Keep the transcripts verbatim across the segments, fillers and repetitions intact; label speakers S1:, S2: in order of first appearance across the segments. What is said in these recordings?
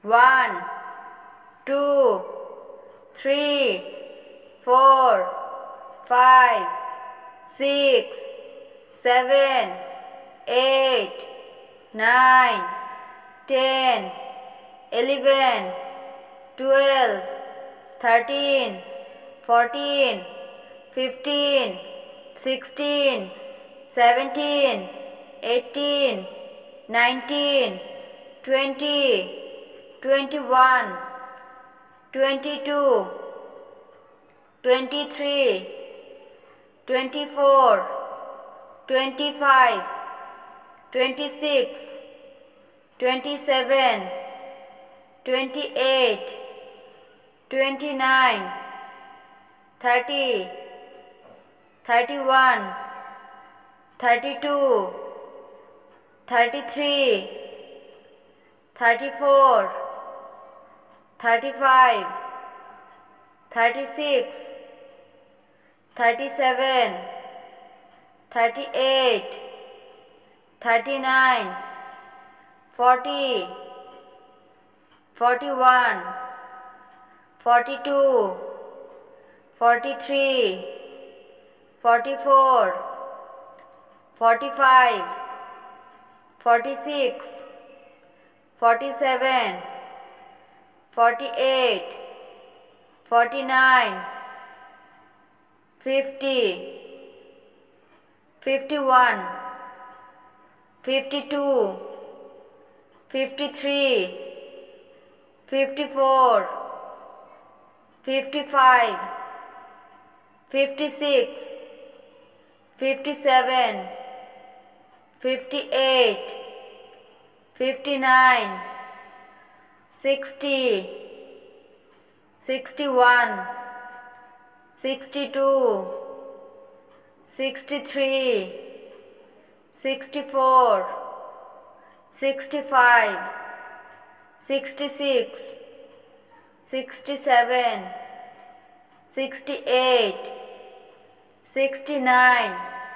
S1: One, two, three, four, five, six, seven, eight, nine, ten, eleven, twelve, thirteen, fourteen, fifteen, sixteen, seventeen, eighteen, nineteen, twenty, twenty-one, twenty-two, twenty-three, twenty-four, twenty-five, twenty-six, twenty-seven, twenty-eight, twenty-nine, thirty, thirty-one, thirty-two, thirty-three, thirty-four, thirty-five, thirty-six, thirty-seven, thirty-eight, thirty-nine, forty, forty-one, forty-two, forty-three, forty-four, forty-five, forty-six, forty-seven, forty-eight, forty-nine, fifty, fifty-one, fifty-two, fifty-three, fifty-four, fifty-five, fifty-six, fifty-seven, fifty-eight, fifty-nine, sixty, sixty-one, sixty-two, sixty-three, sixty-four, sixty-five, sixty-six, sixty-seven, sixty-eight, sixty-nine,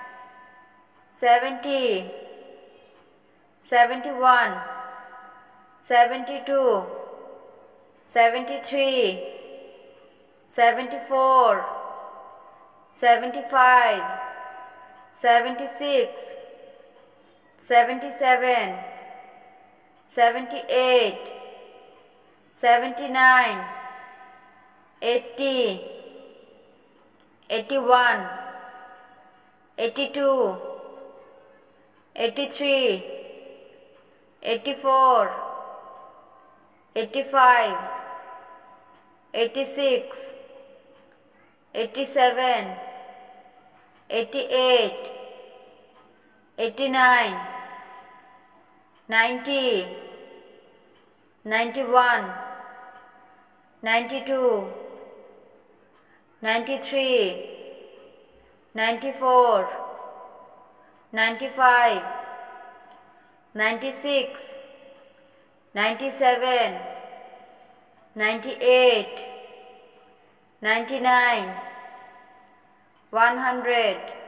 S1: seventy, seventy-one, seventy-two, seventy-three, seventy-four, seventy-five, seventy-six, seventy-seven, seventy-eight, seventy-nine, eighty, eighty-one, eighty-two, eighty-three, eighty-four, eighty-five, eighty-six, eighty-seven, eighty-eight, eighty-nine, ninety, ninety-one, ninety-two, ninety-three, ninety-four, ninety-five, ninety-six, ninety-seven, ninety-eight, ninety-nine, one hundred.